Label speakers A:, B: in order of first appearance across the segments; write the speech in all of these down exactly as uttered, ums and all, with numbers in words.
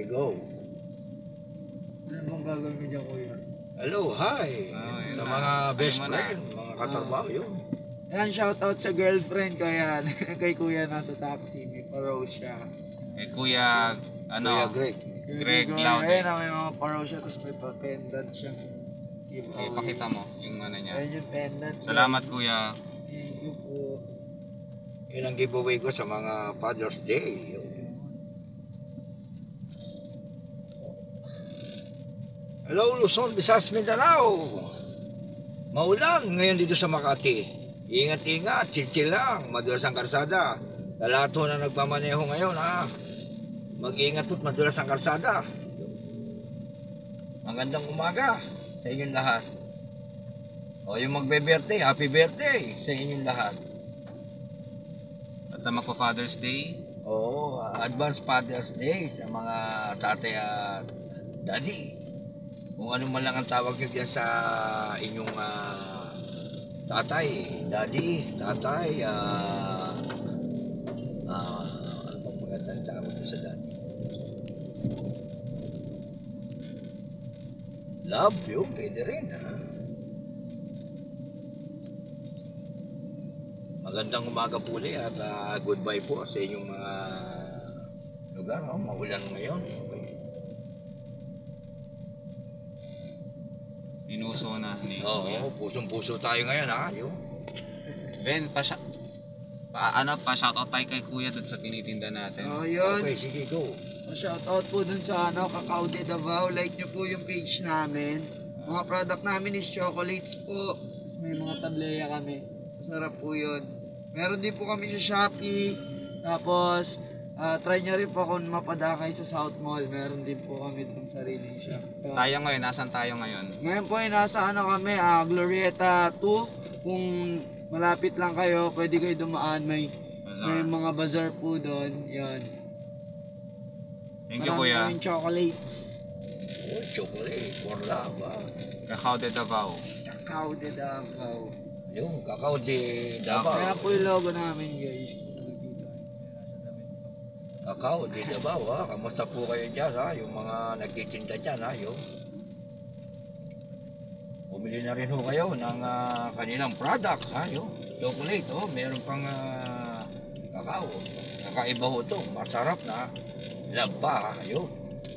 A: Sige, go.
B: Ano bang gagawin mo dyan, kuya?
A: Hello, hi.
C: Oh, yun
A: Sa
C: na.
A: mga best
C: Ano mo na?
A: friend, mga katrabaho, yun.
B: Ayan, shoutout sa girlfriend ko yan. Kay kuya nasa taxi, may paro siya.
C: Eh, Kuya, ano?
A: Kuya Greg.
C: Greg
B: Kuya,
C: Laude.
B: Ayan, may mga paro siya, tapos may pa-pendant siyang
C: Okay,
B: giveaway.
C: pakita mo yung ano niya.
B: Ayan yung pendant.
C: Salamat, Kuya.
B: Thank you po.
A: Yun ang giveaway ko sa mga Father's Day. Yun. Hello, Luzon, Visayas, Mindanao. Maulan ngayon dito sa Makati. Ingat-ingat, chill-chill lang, madulas ang karsada. Sa lahat ho na nagmamaneho ngayon, ha. Mag-iingat po't madulas ang karsada. Magandang umaga sa inyong lahat. O yung magbe-birthday, happy birthday sa inyong lahat.
C: At sa magpa-Father's Day,
A: Oo, advance Father's Day sa mga tatay at daddy. Kung ano man lang ang tawag nyo dyan sa inyong ah, tatay, daddy, tatay, ah, ah, ano bang magandang tawag nyo sa daddy? Love you, pwede rin, ha? Magandang umaga po ulit at ah, goodbye po sa inyong mga lugar, oh, maulan ngayon. Okay.
C: inuso na ni
A: Oo,
C: Kuya.
A: pusong-puso tayo ngayon, ha? Yun.
C: Ben, pa, pa ano, pa shoutout tayo kay Kuya dun sa tinitinda natin.
B: Oh, yun.
A: Okay, sige, go.
B: Shoutout po dun sa ano, Cacao de Davao. Like nyo po yung page namin. Mga product namin is chocolates po. Tapos may mga tableya kami. Masarap po yun. Meron din po kami sa Shopee. Tapos, ah, try nyo rin po kung mapadakay sa South Mall. Meron din po kami itong sariling shop. So,
C: Tayo ngayon, nasan tayo ngayon?
B: ngayon po ay nasa ano kami, ah, Glorieta two. Kung malapit lang kayo, pwede kayo dumaan. May, may
C: Bazaar.
B: mga bazaar po doon. Yan.
C: Thank you,
B: Marami
C: Kuya.
B: kaming chocolates.
A: Oh, chocolate, for love, ha?
C: Cacao de Davao.
B: Cacao de Davao.
A: Yung Cacao de
B: Kaya
A: Davao.
B: po yung logo namin, guys. Kung nakikita nyo, nasa damit po.
A: Cacao de Davao, ha? Kamusta po kayo dyan, ha? Yung mga nagtitinda dyan, ha? Yung bumili na rin ho kayo ng ah, kanilang product, ha? Yung chocolate, oh. Meron pang ah, cacao. Kakaiba ho to. Masarap na. Love pa, ha? Yung.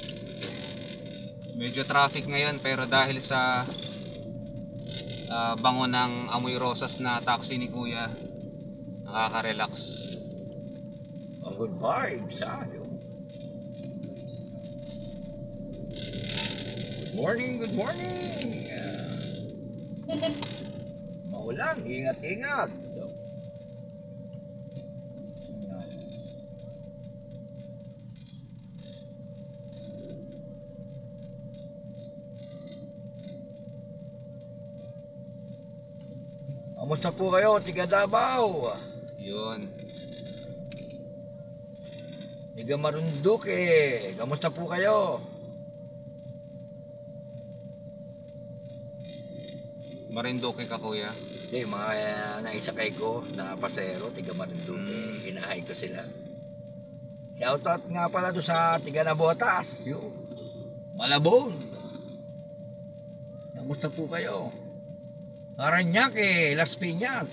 C: Medyo traffic ngayon pero dahil sa ah, bango ng amoy rosas na taxi ni Kuya, nakaka-relax.
A: Ang good vibes, ha? Yung. Good morning, good morning. Ah, maulan, ingat-ingat. So, kamusta po kayo, tiga Davao?
C: Yun.
A: Tiga Marinduque, kamusta po kayo?
C: Marinduque ka, Kuya.
A: Hindi, mga uh, naisakay ko na pasero, tiga Marinduque,
C: Mm.
A: inahay ko sila. Shoutout nga pala doon sa tiga Nabotas, yun. Malabon. Kamusta po kayo? Paranaque, Las Piñas.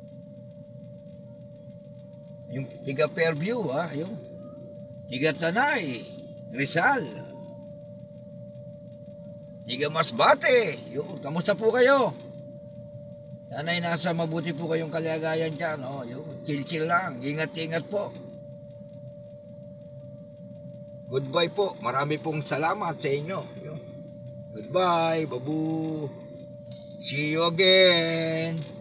A: Yung tiga Fairview, ha, yung tiga Tanay, Rizal. Tiga Masbate, yun. Kamusta po kayo? Sana'y nasa mabuti po kayong kalagayan dyan, oh, yun. Chill-chill lang, ingat-ingat po. Goodbye po. Marami pong salamat sa inyo. Yun. Goodbye, babu. See you again.